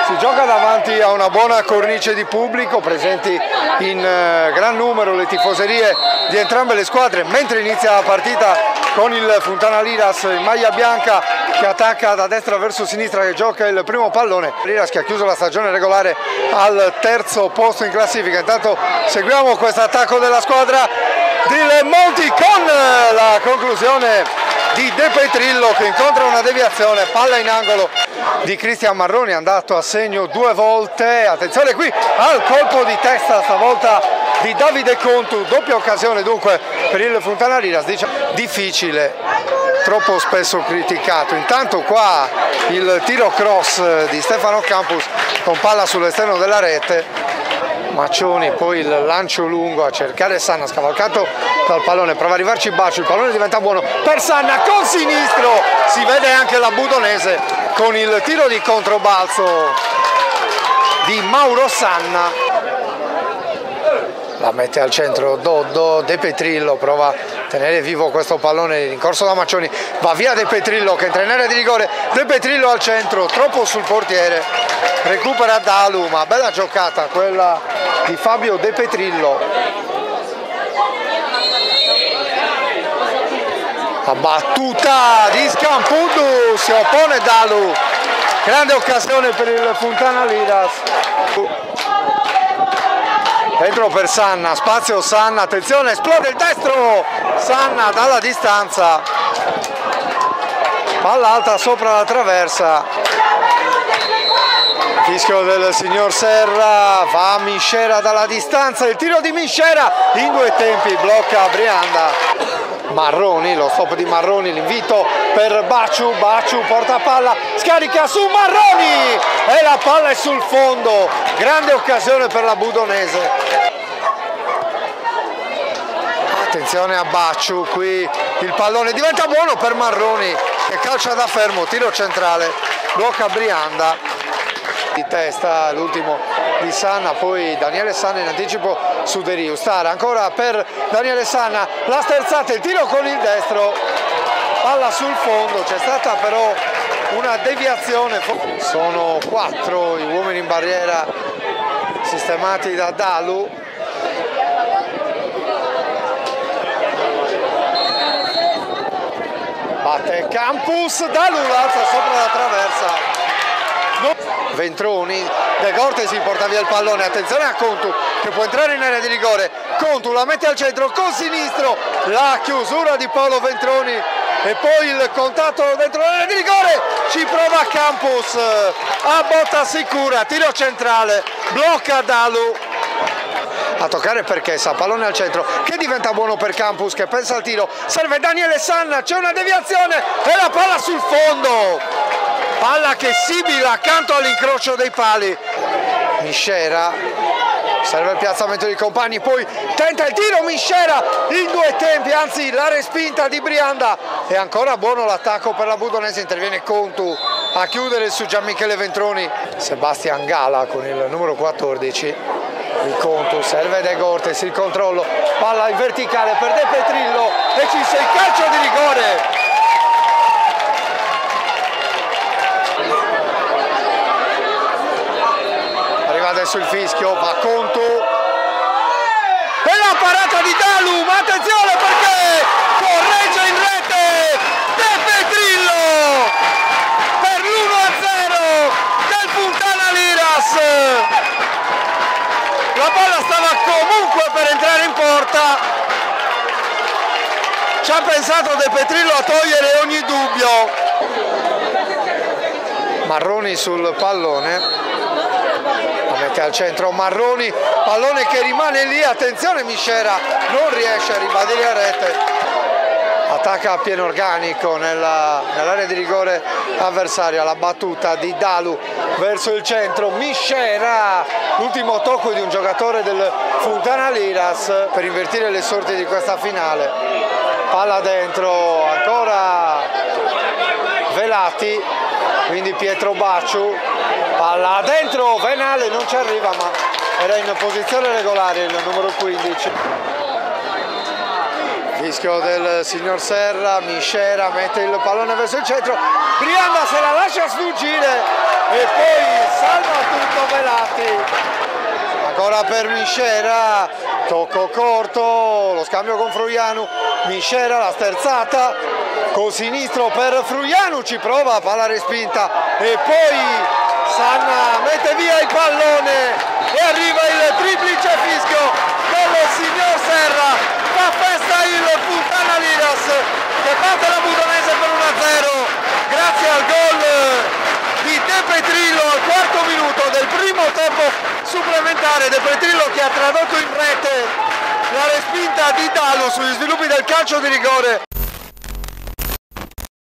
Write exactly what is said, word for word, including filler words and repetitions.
Si gioca davanti a una buona cornice di pubblico, presenti in eh, gran numero le tifoserie di entrambe le squadre, mentre inizia la partita con il Fontana Liras in maglia bianca che attacca da destra verso sinistra, che gioca il primo pallone. Liras che ha chiuso la stagione regolare al terzo posto in classifica. Intanto seguiamo questo attacco della squadra di Monti con la conclusione di De Petrillo che incontra una deviazione, palla in angolo di Cristian Marroni, andato a segno due volte. Attenzione qui al colpo di testa stavolta di Davide Contu, doppia occasione dunque per il Fontana Liras. Difficile, troppo spesso criticato. Intanto qua il tiro cross di Stefano Campus con palla sull'esterno della rete. Maccioni, poi il lancio lungo a cercare Sanna, scavalcato dal pallone, prova a arrivarci Baccio, il pallone diventa buono per Sanna con sinistro, si vede anche la Budonese con il tiro di controbalzo di Mauro Sanna. La mette al centro Doddo, De Petrillo prova a tenere vivo questo pallone in corso da Maccioni, va via De Petrillo che entra in area di rigore. De Petrillo al centro, troppo sul portiere, recupera Dalu, ma bella giocata quella di Fabio De Petrillo. La battuta di Scampudu, si oppone Dalu, grande occasione per il Fontana Liras. Dentro per Sanna, spazio Sanna, attenzione, esplode il destro, Sanna dalla distanza, palla alta sopra la traversa, fischio del signor Serra, va Miscera dalla distanza, il tiro di Miscera in due tempi, blocca Brianda. Marroni, lo stop di Marroni, l'invito per Bacciu, Bacciu porta palla, scarica su Marroni e la palla è sul fondo, grande occasione per la Budonese. Attenzione a Bacciu, qui il pallone diventa buono per Marroni che calcia da fermo, tiro centrale, blocca Brianda. Di testa l'ultimo di Sanna, poi Daniele Sanna in anticipo su Deriu. Stara ancora per Daniele Sanna, la sterzata, il tiro con il destro, palla sul fondo, c'è stata però una deviazione. Sono quattro gli uomini in barriera sistemati da Dalu. Batte Campus, Dalu l'alza sopra la traversa. Ventroni, De Corte si porta via il pallone, attenzione a Contu che può entrare in area di rigore, Contu la mette al centro con sinistro, la chiusura di Paolo Ventroni e poi il contatto dentro l'area di rigore, ci prova Campus a botta sicura, tiro centrale, blocca Dalu. A toccare Perchessa, pallone al centro che diventa buono per Campus che pensa al tiro, serve Daniele Sanna, c'è una deviazione e la palla sul fondo. Palla che sibila accanto all'incrocio dei pali. Miscera, serve il piazzamento dei compagni, poi tenta il tiro Miscera in due tempi, anzi la respinta di Brianda. E ancora buono l'attacco per la Budonese, interviene Contu a chiudere su Gianmichele Ventroni. Sebastian Gala con il numero quattordici. Il Contu, serve De Cortes, il controllo, palla in verticale per De Petrillo e ci sei, calcio di rigore. Adesso il fischio, va Contu e la parata di Dalu, ma attenzione perché corregge in rete De Petrillo per l'uno a zero del Fontana Liras. La palla stava comunque per entrare in porta, ci ha pensato De Petrillo a togliere ogni dubbio. Marroni sul pallone, mette al centro Marroni, pallone che rimane lì, attenzione Miscera, non riesce a ribadire a rete, attacca a pieno organico nella, nell'area di rigore avversaria, la battuta di Dalu verso il centro, Miscera, l'ultimo tocco di un giocatore del Fontana Liras per invertire le sorti di questa finale. Palla dentro, ancora Velati, quindi Pietro Bacciu, palla dentro, Venale non ci arriva ma era in posizione regolare il numero quindici. Fischio del signor Serra, Miscera mette il pallone verso il centro, Brianda se la lascia sfuggire e poi salva Velati, ancora per Miscera, tocco corto, lo scambio con Fruianu, Miscera la sterzata, con sinistro per Fruianu, ci prova, palla respinta e poi Sanna mette via il pallone e arriva il triplice fischio del signor Serra, fa festa il Fontana Liras che batte la Budanese per uno a zero grazie al gol di De Petrillo al quarto minuto del primo tempo supplementare. De Petrillo che ha tradotto in rete la respinta di Dalu sugli sviluppi del calcio di rigore